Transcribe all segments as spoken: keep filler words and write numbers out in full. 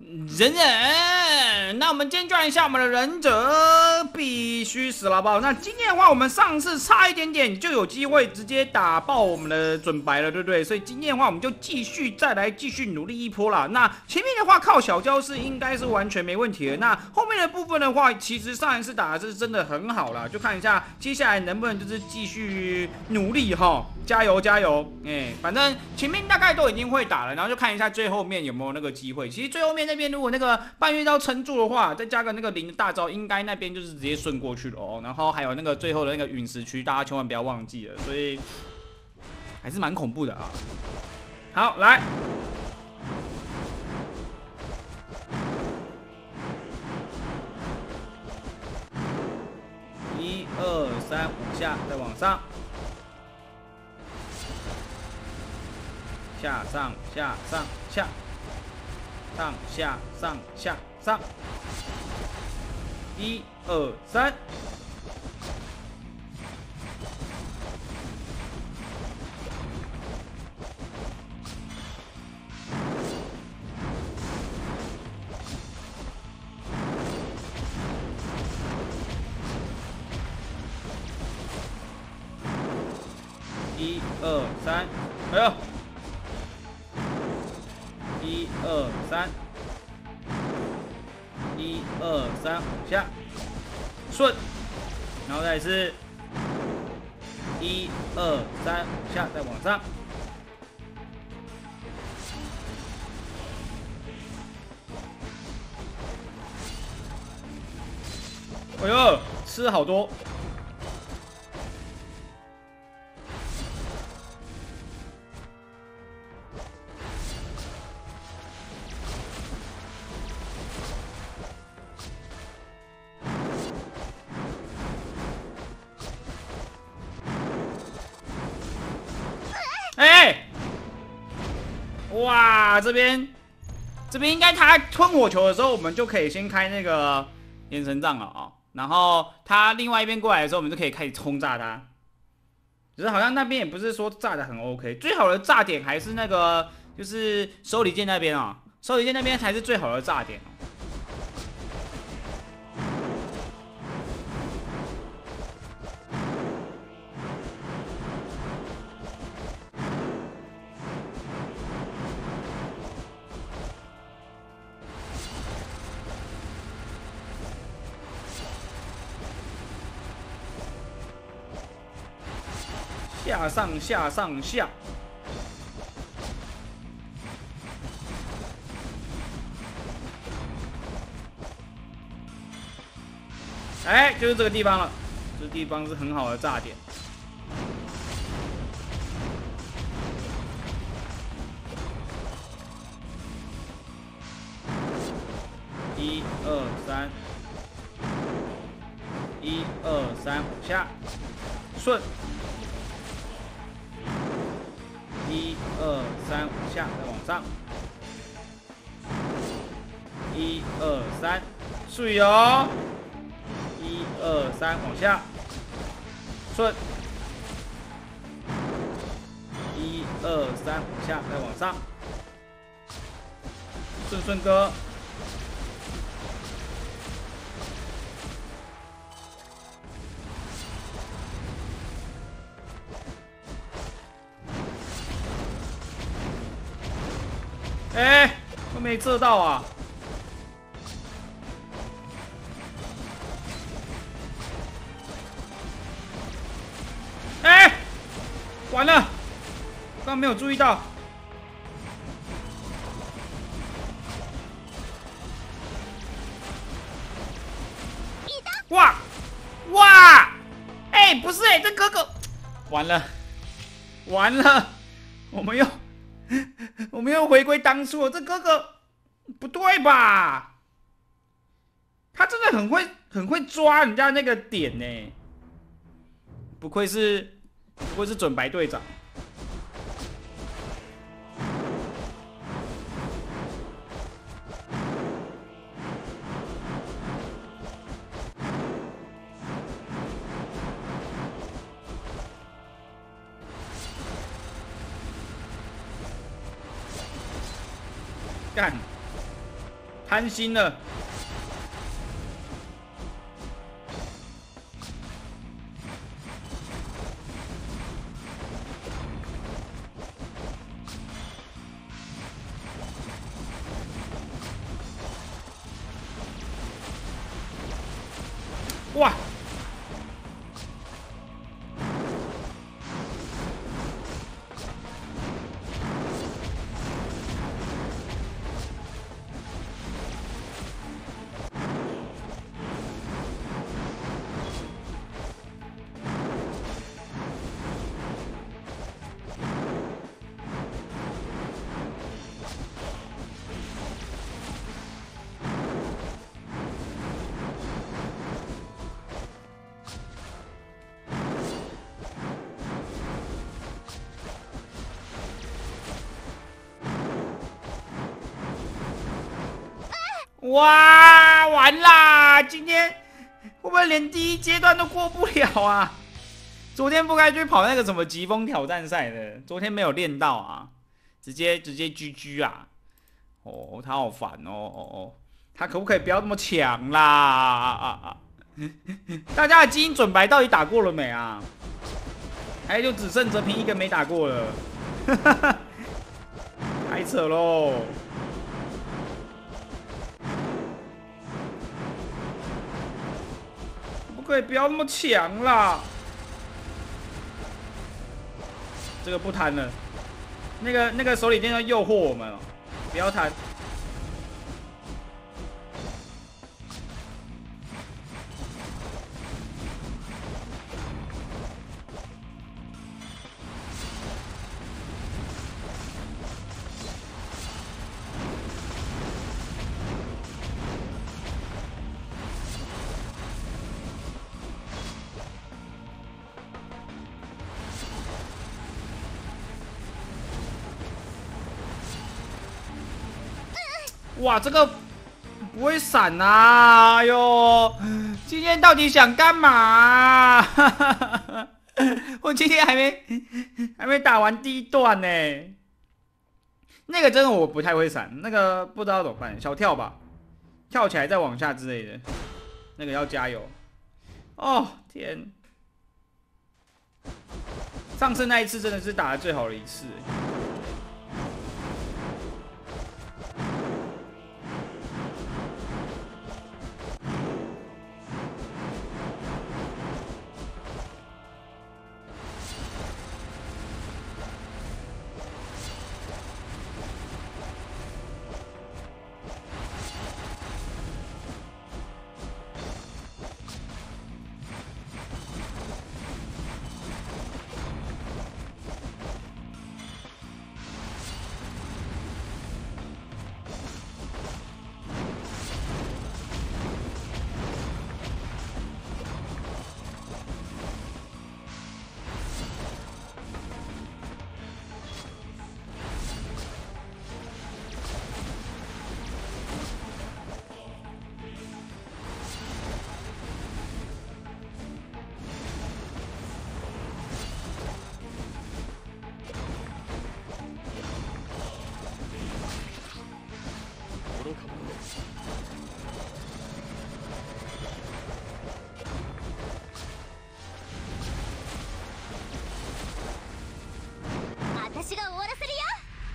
忍忍，那我们今天转一下我们的忍者，必须死了，好不好？那今天的话，我们上次差一点点就有机会直接打爆我们的准白了，对不对？所以今天的话，我们就继续再来继续努力一波啦。那前面的话靠小教室应该是完全没问题的。那后面的部分的话，其实上一次打的是真的很好啦，就看一下接下来能不能就是继续努力哈，加油加油！哎、欸，反正前面大概都已经会打了，然后就看一下最后面有没有那个机会。其实最后面那边如果那个半月刀撑住的话，再加个那个零的大招，应该那边就是直接顺过去了哦。然后还有那个最后的那个陨石区，大家千万不要忘记了，所以还是蛮恐怖的啊。好，来。一二三，往下，再往上，下上下上下，上下上下上，一二三，一二三，哎呦！一二三，一二三，往下，顺，然后再是，一二三，往下，再往上，哎呦，吃好多。哎，哇，这边这边应该他吞火球的时候，我们就可以先开那个眼神杖了啊、哦。然后他另外一边过来的时候，我们就可以开始轰炸他。只是好像那边也不是说炸的很 OK， 最好的炸点还是那个就是手里剑那边啊、哦，手里剑那边才是最好的炸点哦。下上下上下，哎，就是这个地方了。这个地方是很好的炸点。一二三，一二三，往下，顺。一二三，往下，再往上。一二三，注意哦。一二三，往下，顺。一二三，往下，再往上。顺顺哥。哎，都没射到啊！哎，完了，刚刚没有注意到。哇哇！哎，不是哎，这哥哥完了完了，我们又。我们又回归当初了，这哥哥不对吧？他真的很会很会抓人家那个点呢，不愧是不愧是准白队长。干， 贪心了。哇！哇，完啦！今天会不会连第一阶段都过不了啊？昨天不该去跑那个什么疾风挑战赛的，昨天没有练到啊，直接直接 G G 啊！哦，他好烦哦哦哦，他可不可以不要那么强啦？啊啊！大家的基因准白到底打过了没啊？还就只剩哲平一个没打过了，太扯喽！可以不要那么强啦！这个不贪了，那个那个手里剑要诱惑我们哦，不要贪。哇，这个不会闪啊！哎呦，今天到底想干嘛？我今天还没还没打完第一段呢。那个真的我不太会闪，那个不知道怎么办，小跳吧，跳起来再往下之类的，那个要加油。哦天，上次那一次真的是打的最好的一次。 私が終わらせるよ。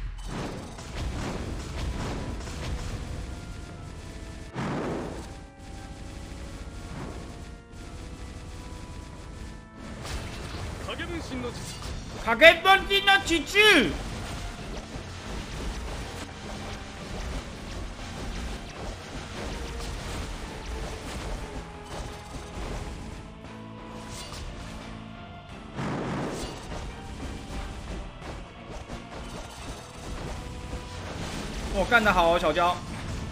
影分身の術。 影分身の術。我干得好哦，小娇。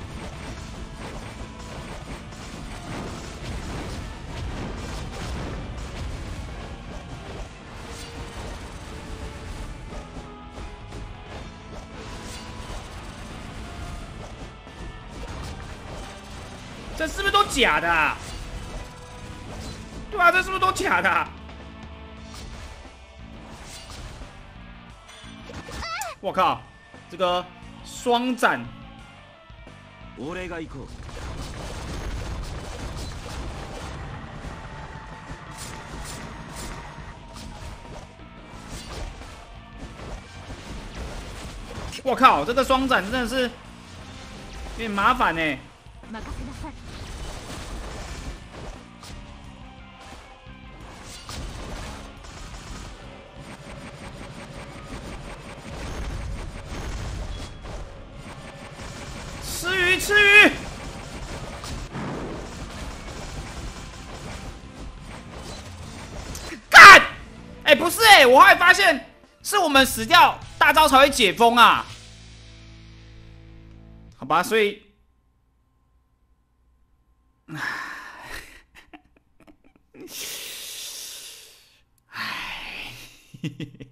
这是不是都假的啊？对啊，这是不是都假的啊？我靠，这个双斩俺が行こう。 我靠，这个双斩真的是有点麻烦呢。 任せなさい。 吃鱼，吃鱼！干！哎、欸，不是哎、欸，我后来发现是我们死掉，大招才会解封啊。好吧，所以，唉，